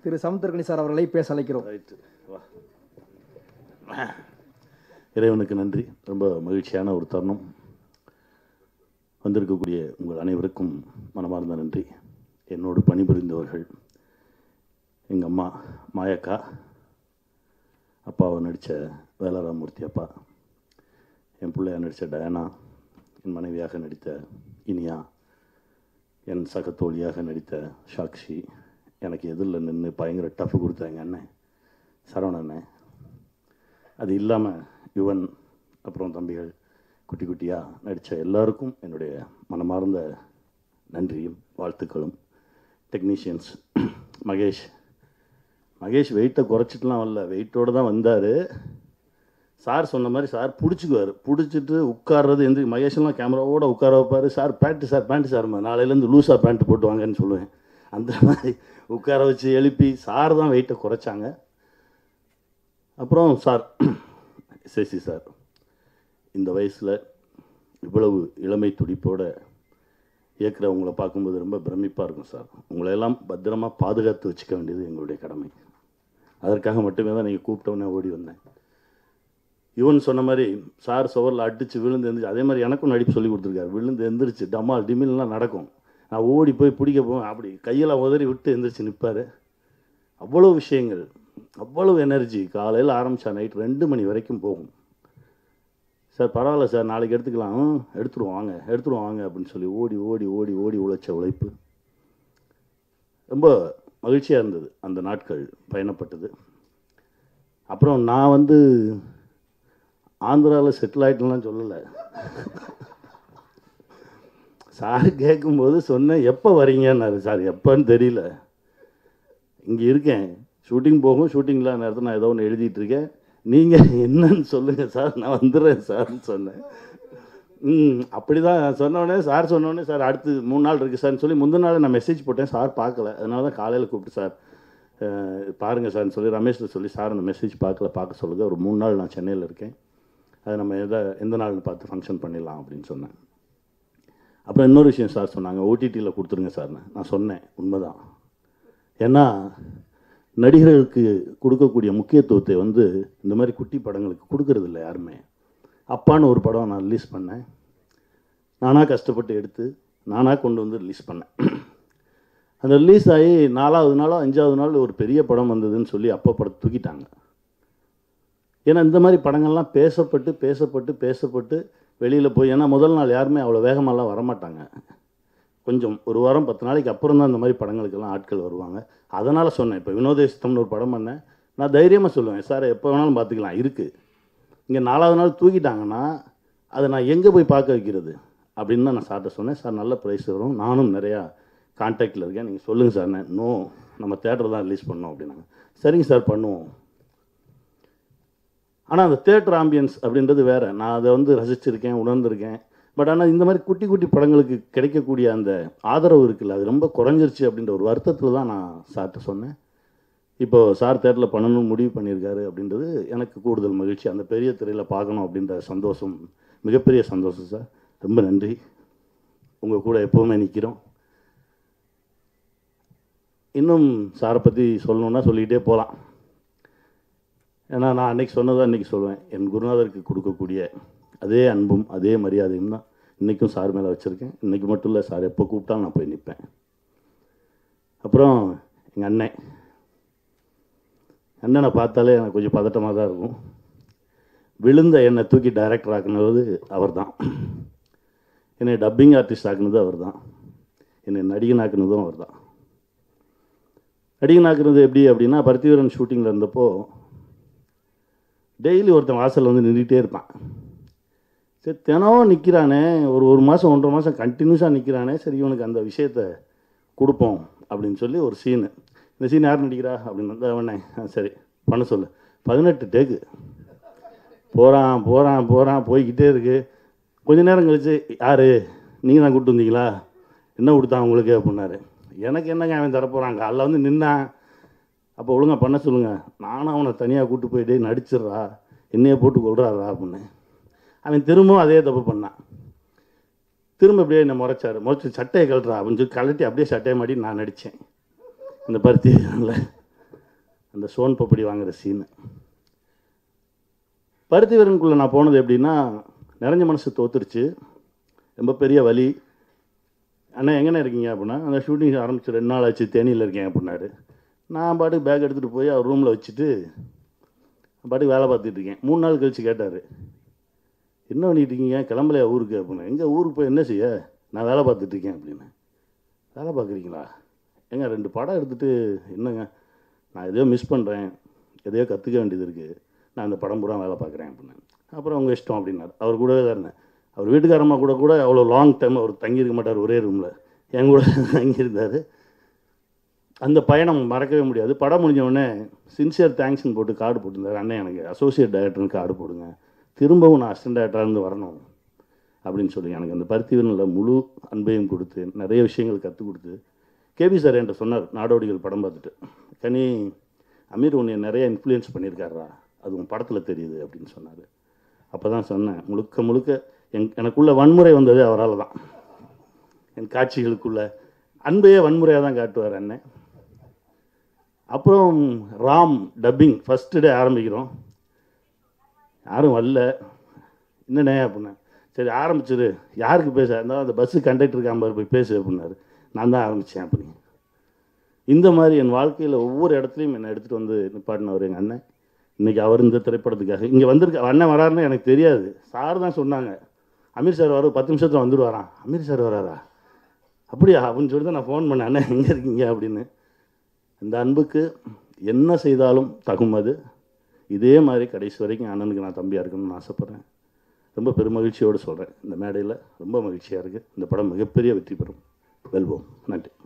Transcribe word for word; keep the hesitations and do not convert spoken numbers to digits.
திரு Samuthirakani sir அவர்களை பேச அழைக்கிறோம். ரைட்டு, வா. இறைவனுக்கு நன்றி. ரொம்ப மகிழ்ச்சியான ஒரு தருணம். வந்திருக்கக்கூடிய உங்கள் அனைவருக்கும் மனமார்ந்த நன்றி. என்னோடு பணிபுரிந்தவர்கள், எங்கள் அம்மா மாயக்கா, அப்பாவை நடித்த வேலாராமூர்த்தி அப்பா, என் பிள்ளையா நடித்த டயானா, என் மனைவியாக நடித்த இனியா, என் சகத்தோழியாக நடித்த சாக்ஷி, எனக்கு எதிரில் நின்று பயங்கர டஃப் கொடுத்த எங்கள் அண்ணன் சரவணண்ணன், அது இல்லாமல் யுவன், அப்புறம் தம்பிகள் குட்டி குட்டியாக நடித்த எல்லாருக்கும் என்னுடைய மனமார்ந்த நன்றியும் வாழ்த்துக்களும். டெக்னீஷியன்ஸ் மகேஷ் மகேஷ் வெயிட்டை குறைச்சிட்டுலாம் வரல, வெயிட்டோடு தான் வந்தார். சார் சொன்ன மாதிரி சார் பிடிச்சிக்குவார், பிடிச்சிட்டு உட்கார்றது எந்த மகேஷெல்லாம் கேமராவோடு உட்கார வைப்பார். Sir pant sir pant sir நாளையிலேருந்து லூஸாக பேண்ட்டு போட்டு வாங்கன்னு சொல்லுவேன். அந்த மாதிரி உட்கார வச்சு எழுப்பி சார் தான் வெயிட்டை குறைச்சாங்க. அப்புறம் சார் எஸ்எஸ்சி சார் இந்த வயசில் இவ்வளவு இளமை துடிப்போடு இயக்குறவங்களை பார்க்கும்போது ரொம்ப பிரமிப்பாக இருக்கும் சார். உங்களையெல்லாம் பத்திரமாக பாதுகாத்து வச்சுக்க வேண்டியது எங்களுடைய கடமை. அதற்காக மட்டுமே தான் நீங்கள் கூப்பிட்டோன்னே ஓடி வந்தேன். யுவன் சொன்ன மாதிரி சார் சுவரில் அடித்து விழுந்து எழுந்திரிச்சு, அதே மாதிரி எனக்கும் நடிப்பு சொல்லி கொடுத்துருக்காரு. விழுந்து எந்திரிச்சு டமால் டிமில்லாம் நடக்கும், நான் ஓடி போய் பிடிக்க போவேன், அப்படி கையெல்லாம் உதறி விட்டு எந்திரிச்சு நிற்பார். அவ்வளோ விஷயங்கள், அவ்வளோ எனர்ஜி. காலையில் ஆரம்பித்தா நைட் ரெண்டு மணி வரைக்கும் போகும். சார் பரவாயில்ல சார், நாளைக்கு எடுத்துக்கலாம், எடுத்துருவோம் வாங்க எடுத்துருவோம் வாங்க அப்படின்னு சொல்லி ஓடி ஓடி ஓடி ஓடி உழைச்ச உழைப்பு ரொம்ப மகிழ்ச்சியாக இருந்தது அந்த நாட்கள் பயணப்பட்டது. அப்புறம் நான் வந்து ஆந்திராவில் செட்டில் ஆகிட்டேன்லாம் சொல்லலை. சார் கேட்கும்போது சொன்னேன், எப்போ வரீங்கன்னாரு. சார் எப்போன்னு தெரியல, இங்கே இருக்கேன், ஷூட்டிங் போகும், ஷூட்டிங்கில் நேரத்தில் நான் ஏதோ ஒன்று எழுதிட்டுருக்கேன், நீங்கள் என்னன்னு சொல்லுங்கள் சார், நான் வந்துடுறேன் சார்னு சொன்னேன். ம் அப்படி தான் சொன்னோடனே சார் சொன்னோடனே சார் அடுத்து மூணு நாள் இருக்குது சார்னு சொல்லி முந்தின நாள் நான் மெசேஜ் போட்டேன். சார் பார்க்கல, அதனால தான் காலையில் கூப்பிட்டு சார் பாருங்கள் சார்னு சொல்லி ரமேஷில் சொல்லி சார் அந்த மெசேஜ் பார்க்கல, பார்க்க சொல்லுங்கள், ஒரு மூணு நாள் நான் சென்னையில் இருக்கேன், அதை நம்ம எதை எந்த நாள்னு பார்த்து ஃபங்க்ஷன் பண்ணிடலாம் அப்படின்னு சொன்னேன். அப்புறம் இன்னொரு விஷயம் சார் சொன்னாங்க, ஓடிடியில் கொடுத்துருங்க சார்னு. நான் சொன்னேன், உண்மைதான். ஏன்னா நடிகர்களுக்கு கொடுக்கக்கூடிய முக்கியத்துவத்தை வந்து இந்த மாதிரி குட்டி படங்களுக்கு கொடுக்கறது இல்லை யாருமே. அப்பான்னு ஒரு படம் நான் ரிலீஸ் பண்ணேன், நானாக கஷ்டப்பட்டு எடுத்து நானாக கொண்டு வந்து ரிலீஸ் பண்ணேன். அந்த ரிலீஸ் ஆகி நாலாவது நாளோ அஞ்சாவது நாள் ஒரு பெரிய படம் வந்ததுன்னு சொல்லி அப்பா படத்தை தூக்கிட்டாங்க. ஏன்னா இந்த மாதிரி படங்கள்லாம் பேசப்பட்டு பேசப்பட்டு பேசப்பட்டு வெளியில் போய், ஏன்னா முதல் நாள் யாருமே அவ்வளோ வேகமாகலாம் வரமாட்டாங்க, கொஞ்சம் ஒரு வாரம் பத்து நாளைக்கு அப்புறம் தான் இந்த மாதிரி படங்களுக்கெல்லாம் ஆட்கள் வருவாங்க. அதனால் சொன்னேன், இப்போ வினோதேசத்தம்னு ஒரு படம் பண்ணேன், நான் தைரியமாக சொல்லுவேன், சார் எப்போ வேணாலும் பார்த்துக்கலாம் இருக்குது, இங்கே நாலாவது நாள் தூக்கிட்டாங்கன்னா அதை நான் எங்கே போய் பார்க்க வைக்கிறது அப்படின்னு தான் நான் சார்கிட்ட சொன்னேன். சார் நல்ல ப்ரைஸ் வரும், நானும் நிறையா கான்டாக்டில் இருக்கேன், நீங்கள் சொல்லுங்கள் சார். நோ, நம்ம தேட்டர் தான் ரிலீஸ் பண்ணோம் அப்படின்னாங்க. சரிங்க சார் பண்ணுவோம். ஆனால் அந்த தேட்டர் ஆம்பியன்ஸ் அப்படின்றது வேறு, நான் அதை வந்து ரசிச்சிருக்கேன், உணர்ந்திருக்கேன். பட் ஆனால் இந்த மாதிரி குட்டி குட்டி படங்களுக்கு கிடைக்கக்கூடிய அந்த ஆதரவு இருக்குல்ல, அது ரொம்ப குறைஞ்சிருச்சு அப்படின்ற ஒரு வருத்தத்தில் தான் நான் சார்கிட்ட சொன்னேன். இப்போது சார் தேட்டரில் பண்ணணும்னு முடிவு பண்ணியிருக்காரு அப்படின்றது எனக்கு கூடுதல் மகிழ்ச்சி. அந்த பெரிய திரையில் பார்க்கணும் அப்படின்ற சந்தோஷம் மிகப்பெரிய சந்தோஷம் சார். ரொம்ப நன்றி. உங்கள் கூட எப்போவுமே நிற்கிறோம். இன்னும் சாரை பற்றி சொல்லணுன்னா சொல்லிக்கிட்டே போகலாம். ஏன்னா நான் அன்றைக்கி சொன்னதான் இன்றைக்கி சொல்லுவேன், என் குருநாதருக்கு கொடுக்கக்கூடிய அதே அன்பும் அதே மரியாதையும் தான் இன்றைக்கும் சார் மேலே வச்சுருக்கேன். இன்றைக்கி மட்டும் இல்லை, சார் எப்போ கூப்பிட்டாலும் நான் போய் நிற்பேன். அப்புறம் எங்கள் அண்ணன் அண்ணனை பார்த்தாலே எனக்கு கொஞ்சம் பதட்டமாக தான் இருக்கும். விழுந்த என்னை தூக்கி டைரக்டர் ஆக்குனது அவர் தான், என்னை டப்பிங் ஆர்டிஸ்ட் ஆக்குனது அவர் தான், என்னை நடிகன் ஆக்குனதும் அவர் தான். நடிகன் ஆக்குனது எப்படி அப்படின்னா, பருத்திவீரன் ஷூட்டிங்கில் இருந்தப்போ டெய்லி ஒருத்தன் வாசலில் வந்து நின்றுக்கிட்டே இருப்பான். சரி தினம் நிற்கிறானே, ஒரு ஒரு மாதம் ஒன்றரை மாதம் கண்டினியூஸாக நிற்கிறானே, சரி இவனுக்கு அந்த விஷயத்தை கொடுப்போம் அப்படின்னு சொல்லி ஒரு சீனு. இந்த சீன் யார் நடிக்கிறா அப்படின்னு வந்து அவனே சரி பண்ண சொல்லு. பதினெட்டு டேக்கு போகிறான் போகிறான் போகிறான் போய்கிட்டே இருக்குது. கொஞ்ச நேரம் கழிச்சு, யார் நீங்கள் தான் கூப்பிட்டு வந்தீங்களா, என்ன கொடுத்தான் உங்களுக்கு அப்படின்னாரு. எனக்கு என்னங்க அவன் தரப்போகிறான், காலைல வந்து நின்னான், அப்போ ஒழுங்காக பண்ண சொல்லுங்கள், நானும் அவனை தனியாக கூப்பிட்டு போயிட்டு நடிச்சிட்றா, என்னையே போட்டு கொள்றாரா அப்படின்னு. அவன் திரும்பவும் அதே தப்பு பண்ணான். திரும்ப அப்படியே என்னை முறைச்சார், முறைச்சி சட்டையை கழட்டுறா அப்படின்னு சொல்லி கழட்டி அப்படியே சட்டையை மாட்டி நான் நடித்தேன் இந்த பருத்தியில். அந்த சோன் பப்படி வாங்குகிற சீனு. பருத்தி வீரனுக்குள்ளே நான் போனது எப்படின்னா, நிறைஞ்ச மனசு தோத்துருச்சு, ரொம்ப பெரிய வலி. அண்ணா எங்கண்ணே இருக்கீங்க அப்படின்னா, அந்த ஷூட்டிங் ஆரம்பிச்சு ரெண்டு நாள் ஆச்சு, தேனியில் இருக்கேன் அப்படின்னாரு. நான் பாட்டுக்கு பேக் எடுத்துகிட்டு போய் அவர் ரூமில் வச்சுட்டு பாட்டுக்கு வேலை பார்த்துட்டு இருக்கேன். மூணு நாள் கழித்து கேட்டார், என்ன பண்ணிட்டு இருக்கீங்க, கிளம்பலையா ஊருக்கு அப்படின்னு. எங்கே ஊருக்கு போய் என்ன செய்ய, நான் வேலை பார்த்துட்ருக்கேன் அப்படின்னு. வேலை பார்க்குறீங்களா, ஏங்க ரெண்டு படம் எடுத்துகிட்டு என்னங்க, நான் எதையோ மிஸ் பண்ணுறேன், எதையோ கற்றுக்க வேண்டியது இருக்குது, நான் அந்த படம் பூரா வேலை பார்க்குறேன் அப்படின்னு. அப்புறம் அவங்க இஷ்டம் அப்படின்னாரு. அவர் கூடவே தான் இருந்தேன். அவர் வீட்டுக்காரம்மா கூட கூட அவ்வளோ லாங் டைம் அவர் தங்கியிருக்க மாட்டார் ஒரே ரூமில், என் கூட தங்கியிருந்தார். அந்த பயணம் மறக்கவே முடியாது. படம் முடிஞ்சவுடனே சின்சியர் தேங்க்ஸ்ன்னு போட்டு கார்டு போட்டிருந்தார். அண்ணன் எனக்கு அசோசியேட் டைரக்டர்னு கார்டு போடுங்க, திரும்பவும் நான் அசிஸ்டன்ட் டைரக்டராக வரணும் அப்படின்னு சொல்லி எனக்கு அந்த பருத்தி வீரனில் முழு அன்பையும் கொடுத்து நிறைய விஷயங்கள் கற்றுக் கொடுத்து. கேபி சார் என்கிட்ட சொன்னார் நாடோடிகள் படம் பார்த்துட்டு, கனி அமீர் உன்னை நிறைய இன்ஃப்ளூயன்ஸ் பண்ணியிருக்காரா, அது உன் படத்தில் தெரியுது அப்படின்னு சொன்னார். அப்போ தான் சொன்னேன், முழுக்க முழுக்க என் எனக்குள்ள வன்முறை வந்தது அவரால் தான். என் காட்சிகளுக்குள்ள அன்பையே வன்முறையாக தான் காட்டுவார் அண்ணன். அப்புறம் ராம் டப்பிங் ஃபஸ்ட்டு டே ஆரம்பிக்கிறோம், யாரும் வரல, என்னண்ணே அப்படின்னா, சரி ஆரம்பிச்சிரு, யாருக்கு பேச இருந்தாலும் அந்த பஸ்ஸு கண்டக்டருக்கு ஐம்பது போய் பேசு அப்படின்னாரு. நான் தான் ஆரம்பித்தேன் அப்படி. இந்த மாதிரி என் வாழ்க்கையில் ஒவ்வொரு இடத்துலையும் என்னை எடுத்துகிட்டு வந்து நிப்பாட்டினவர் எங்கள் அண்ணன். இன்றைக்கி அவர் இந்த திரைப்படத்துக்காக இங்கே வந்திருக்க அண்ணன் வராருன்னு எனக்கு தெரியாது, சார் தான் சொன்னாங்க, அமீர் சார் வர பத்து நிமிஷத்தில் வந்துடுவாராம். அமீர் சார் வராரா, அப்படியா அப்படின்னு சொல்லி தான் நான் ஃபோன் பண்ணேன், அண்ணன் எங்கே இருக்கீங்க அப்படின்னு. இந்த அன்புக்கு என்ன செய்தாலும் தகுமது. இதே மாதிரி கடைசி வரைக்கும் அண்ணனுக்கு நான் தம்பியாக இருக்கணும்னு ஆசைப்பட்றேன். ரொம்ப பெருமகிழ்ச்சியோடு சொல்கிறேன், இந்த மேடையில் ரொம்ப மகிழ்ச்சியாக இருக்குது. இந்த படம் மிகப்பெரிய வெற்றி பெறும். வெல்வோம். நன்றி.